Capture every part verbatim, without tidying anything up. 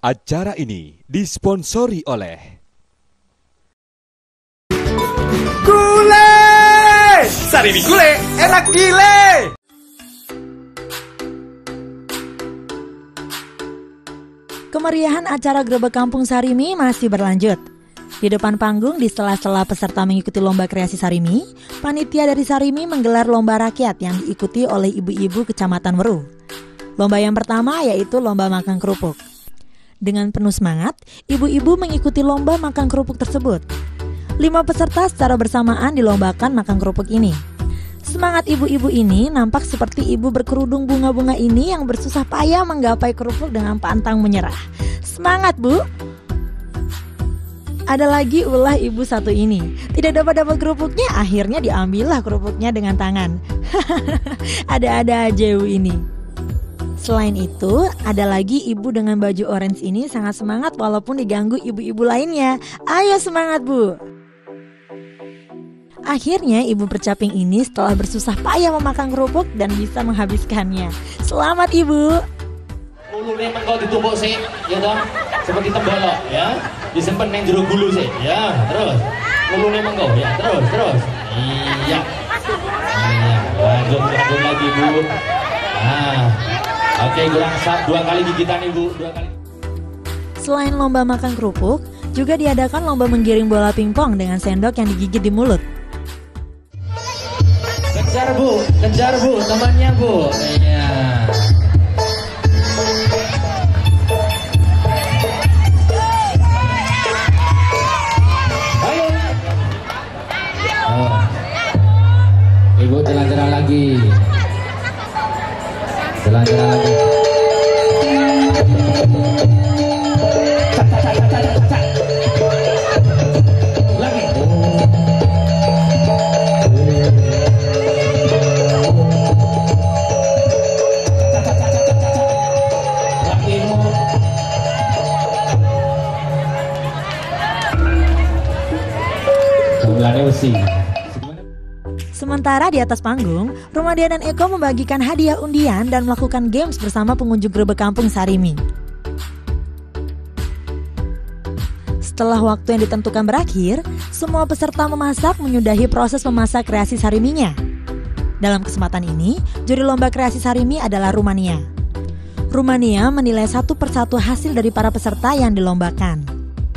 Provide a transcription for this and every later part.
Acara ini disponsori oleh Gule! Sarimi Gule, enak gile! Kemeriahan acara Grebek Kampung Sarimi masih berlanjut. Di depan panggung, di sela-sela peserta mengikuti lomba kreasi Sarimi, panitia dari Sarimi menggelar lomba rakyat yang diikuti oleh ibu-ibu Kecamatan Weru. Lomba yang pertama yaitu lomba makan kerupuk. Dengan penuh semangat, ibu-ibu mengikuti lomba makan kerupuk tersebut. Lima peserta secara bersamaan dilombakan makan kerupuk ini. Semangat ibu-ibu ini nampak seperti ibu berkerudung bunga-bunga ini yang bersusah payah menggapai kerupuk dengan pantang menyerah. Semangat, Bu! Ada lagi ulah ibu satu ini. Tidak dapat dapat kerupuknya, akhirnya diambillah kerupuknya dengan tangan. Ada-ada aja ibu ini. Selain itu, ada lagi ibu dengan baju orange ini sangat semangat walaupun diganggu ibu-ibu lainnya. Ayo semangat, Bu! Akhirnya ibu bercaping ini setelah bersusah payah memakan kerupuk dan bisa menghabiskannya. Selamat, Ibu! Mulune mengko ditumpuk sih, ya dong. Seperti tembolok, ya. Disimpan yang jeruk gulu sih, ya. Terus. Mulune mengko, ya. Terus, terus. Iya. Iya. Lanjut, lanjut lagi, Bu. Nah. Oke, kurang dua kali gigitan, Ibu. Dua kali. Selain lomba makan kerupuk, juga diadakan lomba menggiring bola pingpong dengan sendok yang digigit di mulut. Kejar, Bu. Kejar, Bu. Temannya, Bu. Iya. Ayo. Oh. Ibu jalan-jalan lagi. Jalan-jalan lagi. Lagi. Jumlahnya besi. Sementara di atas panggung, Rumadia dan Eko membagikan hadiah undian dan melakukan games bersama pengunjung Grebek Kampung Sarimi. Setelah waktu yang ditentukan berakhir, semua peserta memasak menyudahi proses memasak kreasi Sariminya. Dalam kesempatan ini, juri lomba kreasi Sarimi adalah Rumania. Rumania menilai satu persatu hasil dari para peserta yang dilombakan.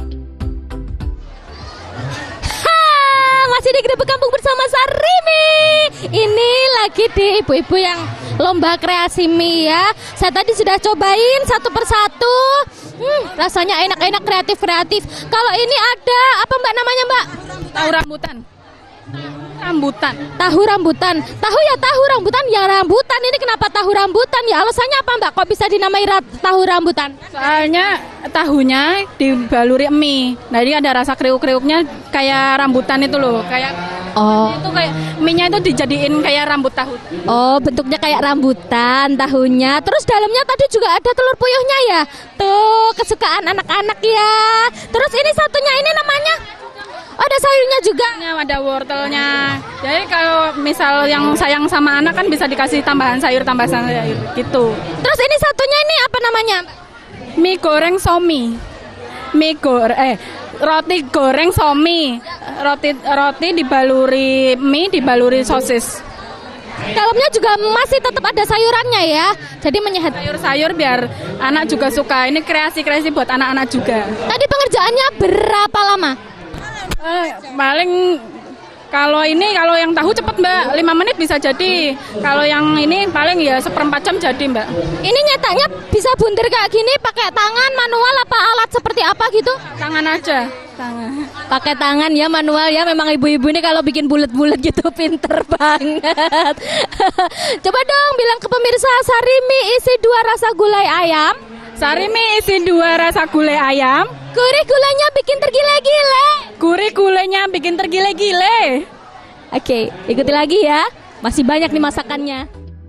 Masih di Grebek Kampung bersama Sarimi. Ini lagi di ibu-ibu yang lomba kreasi mie ya. Saya tadi sudah cobain satu persatu. Hmm, rasanya enak-enak, kreatif-kreatif. Kalau ini ada apa Mbak namanya Mbak? Tahu rambutan. Rambutan. Tahu rambutan. Tahu ya tahu rambutan ya rambutan. Ini kenapa tahu rambutan ya? Alasannya apa Mbak? Kok bisa dinamai ra- tahu rambutan? Soalnya tahunya dibaluri mie. Nah ini ada rasa kriuk-kriuknya kayak rambutan itu loh. Kayak Oh. itu kayak mie-nya itu dijadiin kayak rambut tahu. Oh, bentuknya kayak rambutan tahunya. Terus dalamnya tadi juga ada telur puyuhnya ya. Tuh, kesukaan anak-anak ya. Terus ini satunya ini namanya? Oh, ada sayurnya juga. Ada wortelnya. Jadi kalau misal yang sayang sama anak kan bisa dikasih tambahan sayur, tambahan sayur gitu. Terus ini satunya ini apa namanya? Mie goreng somi. Mie goreng eh roti goreng somi. Roti roti dibaluri mie, dibaluri sosis. Dalamnya juga masih tetap ada sayurannya ya. Jadi menyehat. Sayur-sayur biar anak juga suka. Ini kreasi-kreasi buat anak-anak juga. Tadi pengerjaannya berapa lama? Eh, paling kalau ini kalau yang tahu cepet Mbak, lima menit bisa jadi. Kalau yang ini paling ya seperempat jam jadi Mbak. Ini nyetaknya bisa buntir kayak gini pakai tangan manual apa alat seperti apa gitu? Tangan aja. Tangan. Pakai tangan ya manual ya. Memang ibu-ibu ini kalau bikin bulat-bulat gitu pinter banget. Coba dong bilang ke pemirsa, Sarimi isi dua rasa gulai ayam. Sarimi isi dua rasa gulai ayam. Gurih gulanya bikin tergile-gile. Gurih gulanya bikin tergile-gile. Oke, ikuti lagi ya. Masih banyak nih masakannya.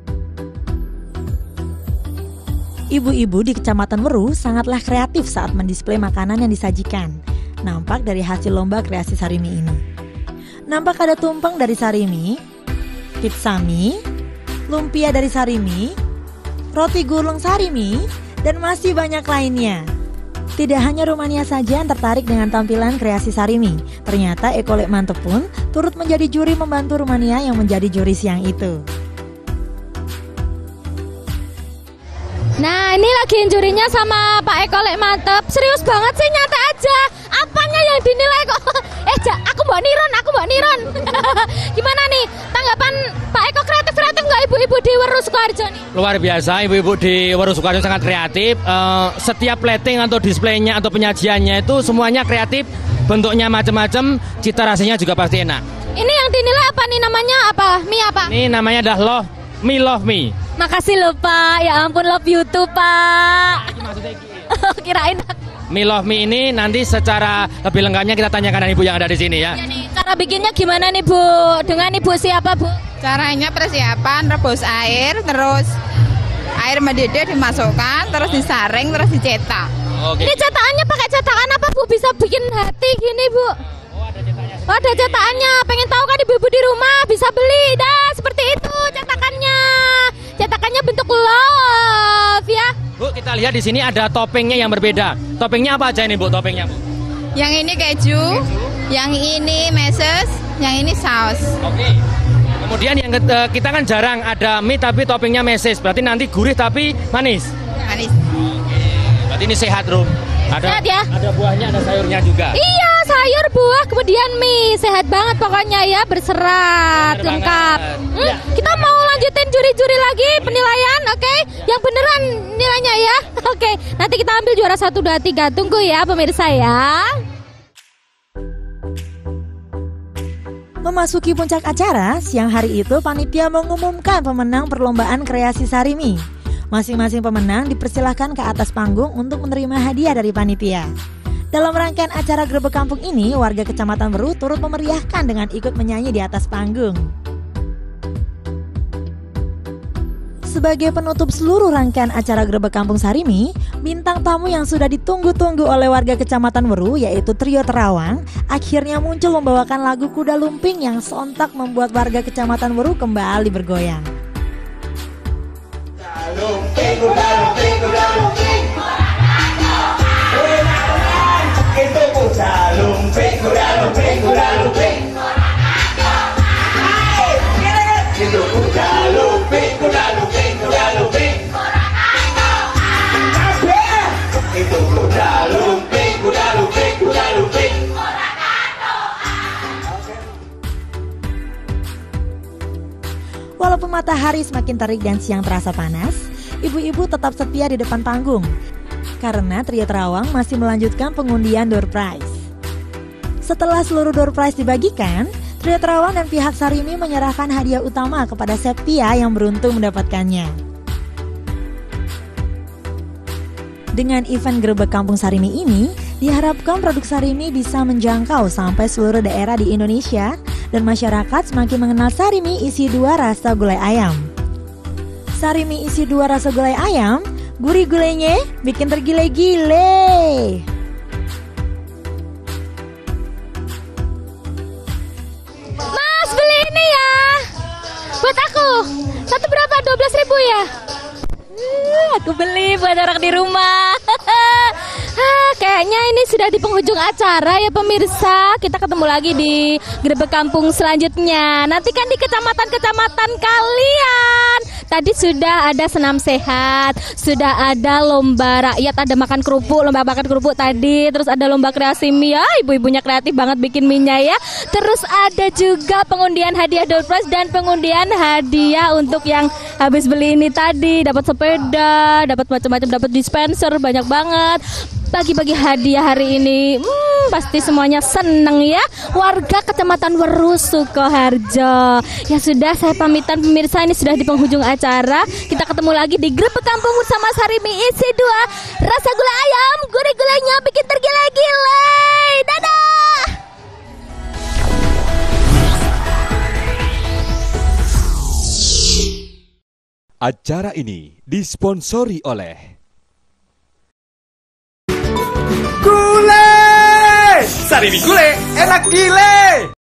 Ibu-ibu di Kecamatan Weru sangatlah kreatif saat mendisplay makanan yang disajikan. Nampak dari hasil lomba kreasi Sarimi ini. Nampak ada tumpeng dari Sarimi, pizza mie, lumpia dari Sarimi, roti gulung Sarimi, dan masih banyak lainnya. Tidak hanya Rumania saja yang tertarik dengan tampilan kreasi Sarimi. Ternyata Ekolek Mantep pun turut menjadi juri membantu Rumania yang menjadi juri siang itu. Nah, ini lagi jurinya sama Pak Ekolek Mantep. Serius banget sih, nyata aja. Apanya yang dinilai kok? Eh, ja, aku mbak Niron, aku mbak Niron. Gimana nih tanggapan Pak Eko, kreatif-kreatif nggak ibu-ibu di Weru Sukoharjo nih? Luar biasa, ibu-ibu di Weru Sukoharjo sangat kreatif. Uh, setiap plating atau displaynya atau penyajiannya itu semuanya kreatif. Bentuknya macam-macam, cita rasanya juga pasti enak. Ini yang dinilai apa nih, namanya apa? Mie apa? Ini namanya adalah Love Me Love Me. Makasih loh Pak, ya ampun love YouTube Pak. Kirain Me Love Me ini nanti secara lebih lengkapnya kita tanyakan ibu yang ada di sini ya. Ya nih, cara bikinnya gimana nih Bu? Dengan ibu siapa Bu? Caranya persiapan rebus air, terus air mendidih dimasukkan, terus disaring, terus dicetak. Oke. Ini cetakannya pakai cetakan apa Bu? Bisa bikin hati gini Bu? Oh, ada cetaknya. Oh, ada cetakannya. Pengen tahu kan ibu-ibu di rumah bisa beli. Dah seperti itu cetakannya. Cetakannya bentuk love ya. Bu, kita lihat di sini ada toppingnya yang berbeda. Toppingnya apa aja ini Bu? Toppingnya Bu? Yang ini keju, yang ini meses, yang ini saus. Oke. Kemudian yang ke- kita kan jarang ada mie tapi toppingnya meses. Berarti nanti gurih tapi manis. Manis. Oke. Berarti ini sehat, Rum. Ada, Sehat ya? Ada buahnya, ada sayurnya juga. Iya, sayur, buah, kemudian mie. Sehat banget pokoknya ya, berserat, Bener lengkap. banget. Hmm, Ya. Kita mau lanjutin juri-juri lagi penilaian, oke? Yang beneran nilainya ya. Oke, nanti kita ambil juara satu, dua, tiga. Tunggu ya pemirsa ya. Memasuki puncak acara, siang hari itu panitia mengumumkan pemenang perlombaan kreasi Sarimi. Masing-masing pemenang dipersilahkan ke atas panggung untuk menerima hadiah dari panitia. Dalam rangkaian acara Grebek Kampung ini, warga Kecamatan Weru turut memeriahkan dengan ikut menyanyi di atas panggung. Sebagai penutup seluruh rangkaian acara Grebek Kampung Sarimi, bintang tamu yang sudah ditunggu-tunggu oleh warga Kecamatan Weru, yaitu Trio Terawang, akhirnya muncul membawakan lagu Kuda Lumping yang sontak membuat warga Kecamatan Weru kembali bergoyang. Lumping, kuda lumping, kuda lumping. Itu kuda lumping, kuda lumping, kuda lumping. Itu kuda lumping, kuda lumping, kuda lumping. Itu kuda lumping, kuda lumping, kuda lumping. Walaupun matahari semakin terik dan siang terasa panas, ibu-ibu tetap setia di depan panggung karena Trio Terawang masih melanjutkan pengundian door prize. Setelah seluruh door prize dibagikan, Trio Terawang dan pihak Sarimi menyerahkan hadiah utama kepada Septia yang beruntung mendapatkannya. Dengan event Grebek Kampung Sarimi ini, diharapkan produk Sarimi bisa menjangkau sampai seluruh daerah di Indonesia dan masyarakat semakin mengenal Sarimi isi dua rasa gulai ayam. Sarimi isi dua rasa gulai ayam, gurih gulainya bikin tergile-gile. Mas, beli ini ya. Buat aku. Satu berapa? dua belas ribu ya? Uh, aku beli buat orang di rumah. Ah, kayaknya ini sudah di penghujung acara ya pemirsa. Kita ketemu lagi di Grebek Kampung selanjutnya. Nantikan di kecamatan-kecamatan kalian. Tadi sudah ada senam sehat, sudah ada lomba rakyat, ada makan kerupuk, lomba makan kerupuk tadi. Terus ada lomba kreasi mie, ya, ibu-ibunya kreatif banget bikin mie-nya ya. Terus ada juga pengundian hadiah door prize dan pengundian hadiah untuk yang habis beli ini tadi. Dapat sepeda, dapat macam-macam, dapat dispenser, banyak banget. Bagi-bagi hadiah hari ini, hmm, pasti semuanya seneng ya. Warga Kecamatan Weru Sukoharjo. Ya sudah, saya pamitan pemirsa, ini sudah di penghujung acara. Kita ketemu lagi di Grebek Kampung bersama Sarimi isi dua rasa gulai ayam, gurih-gulainya bikin tergila-gila. Dadah. Acara ini disponsori oleh Gule! Sarimi Gule, enak gile!